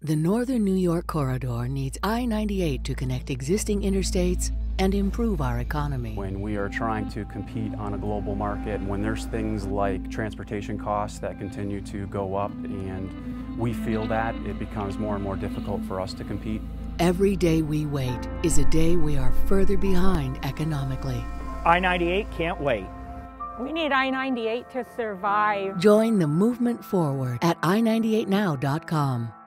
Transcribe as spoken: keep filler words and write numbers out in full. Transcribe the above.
The Northern New York corridor needs I ninety-eight to connect existing interstates and improve our economy. When we are trying to compete on a global market, when there's things like transportation costs that continue to go up and we feel that, it becomes more and more difficult for us to compete. Every day we wait is a day we are further behind economically. I ninety-eight can't wait. We need I ninety-eight to survive. Join the movement forward at I ninety-eight now dot com.